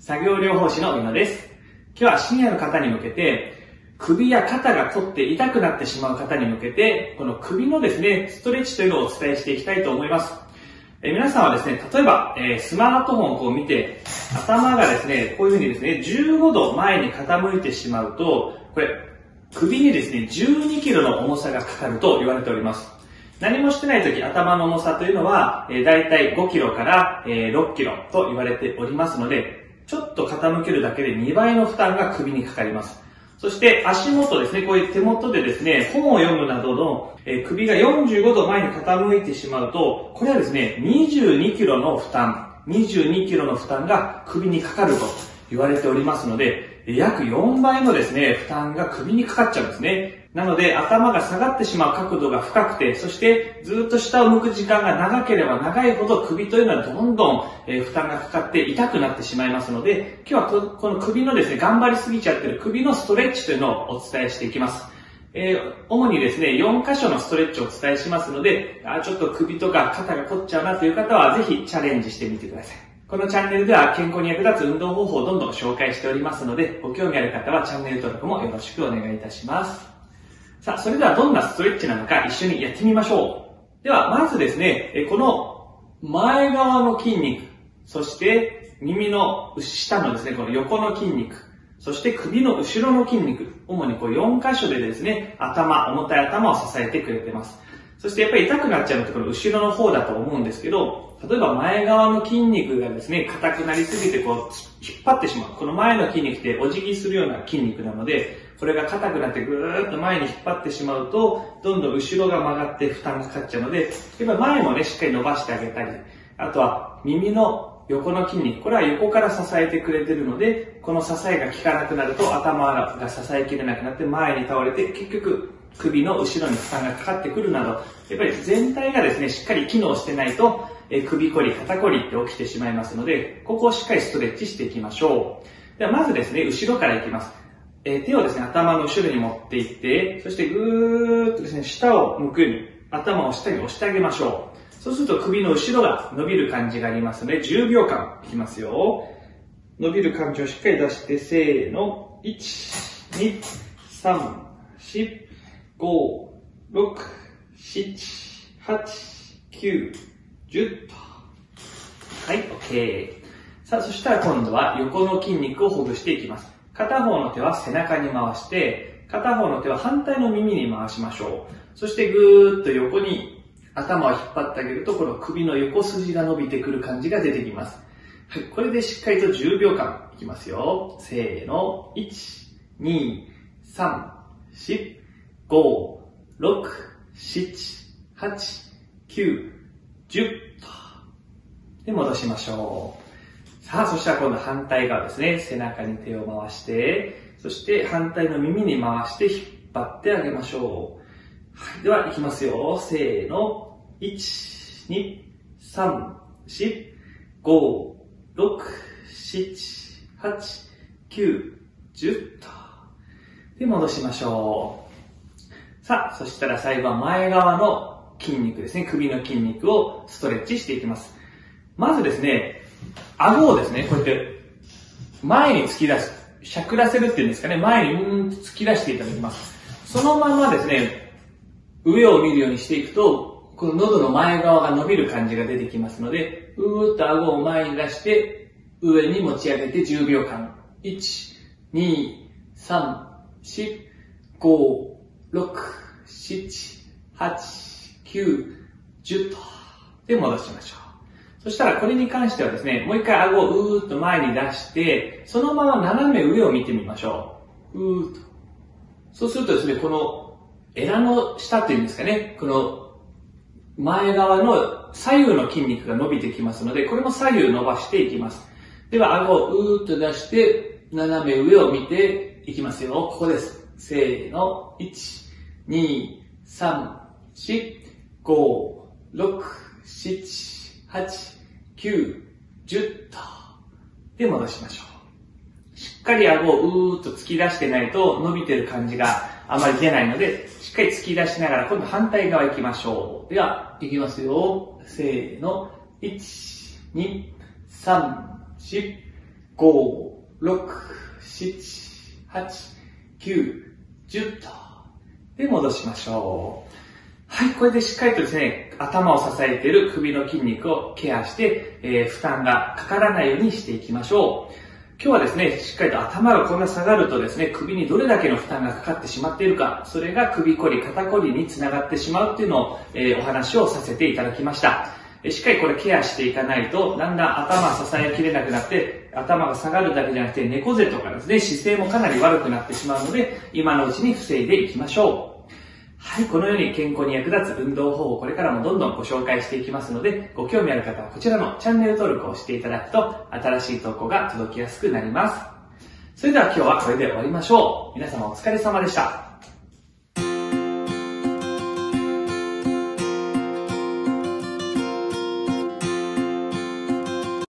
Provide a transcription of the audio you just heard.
作業療法士の宇野です。今日はシニアの方に向けて、首や肩が凝って痛くなってしまう方に向けて、この首のですね、ストレッチというのをお伝えしていきたいと思います。皆さんはですね、例えば、スマートフォンをこう見て、頭がですね、こういうふうにですね、15度前に傾いてしまうと、これ、首にですね、12キロの重さがかかると言われております。何もしてないとき、頭の重さというのは、だいたい5キロから6キロと言われておりますので、ちょっと傾けるだけで2倍の負担が首にかかります。そして足元ですね、こういう手元でですね、本を読むなどの首が45度前に傾いてしまうと、これはですね、22キロの負担が首にかかると言われておりますので、約4倍のですね、負担が首にかかっちゃうんですね。なので、頭が下がってしまう角度が深くて、そしてずっと下を向く時間が長ければ長いほど首というのはどんどん負担がかかって痛くなってしまいますので、今日はこの首のですね、頑張りすぎちゃってる首のストレッチというのをお伝えしていきます。主にですね、4箇所のストレッチをお伝えしますので、ちょっと首とか肩が凝っちゃうなという方はぜひチャレンジしてみてください。このチャンネルでは健康に役立つ運動方法をどんどん紹介しておりますので、ご興味ある方はチャンネル登録もよろしくお願いいたします。さあ、それではどんなストレッチなのか一緒にやってみましょう。では、まずですね、この前側の筋肉、そして耳の下のですね、この横の筋肉、そして首の後ろの筋肉、主にこう4箇所でですね、重たい頭を支えてくれてます。そしてやっぱり痛くなっちゃうのってこの後ろの方だと思うんですけど、例えば前側の筋肉がですね、硬くなりすぎてこう引っ張ってしまう。この前の筋肉ってお辞儀するような筋肉なので、これが硬くなってぐーっと前に引っ張ってしまうと、どんどん後ろが曲がって負担がかかっちゃうので、やっぱ前もね、しっかり伸ばしてあげたり、あとは耳の横の筋肉、これは横から支えてくれてるので、この支えが効かなくなると頭が支えきれなくなって前に倒れて、結局首の後ろに負担がかかってくるなど、やっぱり全体がですね、しっかり機能してないと、首こり、肩こりって起きてしまいますので、ここをしっかりストレッチしていきましょう。ではまずですね、後ろからいきます。手をですね、頭の後ろに持っていって、そしてぐーっとですね、下を向くように、頭を下に押してあげましょう。そうすると首の後ろが伸びる感じがありますので、10秒間いきますよ。伸びる感じをしっかり出して、せーの、1、2、3、4、5、6、7、8、9、10と。はい、OK。さあ、そしたら今度は横の筋肉をほぐしていきます。片方の手は背中に回して、片方の手は反対の耳に回しましょう。そしてぐーっと横に頭を引っ張ってあげると、この首の横筋が伸びてくる感じが出てきます。はい、これでしっかりと10秒間いきますよ。せーの、1、2、3、4、5、6、7、8、9、10と。で、戻しましょう。さあ、そしたら今度反対側ですね。背中に手を回して、そして反対の耳に回して引っ張ってあげましょう。はい、では、いきますよ。せーの。1、2、3、4、5、6、7、8、9、10と。で、戻しましょう。さあ、そしたら最後は前側の筋肉ですね。首の筋肉をストレッチしていきます。まずですね、顎をですね、こうやって前に突き出す。しゃくらせるっていうんですかね、前に突き出していただきます。そのままですね、上を見るようにしていくと、この喉の前側が伸びる感じが出てきますので、うーっと顎を前に出して、上に持ち上げて10秒間。1、2、3、4、5、6、7、8、9、10と。で、戻しましょう。そしたらこれに関してはですね、もう一回顎をうーっと前に出して、そのまま斜め上を見てみましょう。うーっと。そうするとですね、このエラの下っていうんですかね、この前側の左右の筋肉が伸びてきますので、これも左右伸ばしていきます。では顎をうーっと出して、斜め上を見ていきますよ。ここです。せーの。1、2、3、4、5、6、7、8、9、10と。で、戻しましょう。しっかり顎をうーっと突き出してないと伸びてる感じがあまり出ないので、しっかり突き出しながら今度反対側行きましょう。では、行きますよ。せーの。1、2、3、4、5、 5、6、7、8、9、10と。で、戻しましょう。はい、これでしっかりとですね、頭を支えている首の筋肉をケアして、負担がかからないようにしていきましょう。今日はですね、しっかりと頭がこんな下がるとですね、首にどれだけの負担がかかってしまっているか、それが首こり、肩こりにつながってしまうっていうのを、お話をさせていただきました。しっかりこれケアしていかないと、だんだん頭支えきれなくなって、頭が下がるだけじゃなくて、猫背とかですね、姿勢もかなり悪くなってしまうので、今のうちに防いでいきましょう。はい、このように健康に役立つ運動方法をこれからもどんどんご紹介していきますので、ご興味ある方はこちらのチャンネル登録をしていただくと、新しい投稿が届きやすくなります。それでは今日はこれで終わりましょう。皆様お疲れ様でした。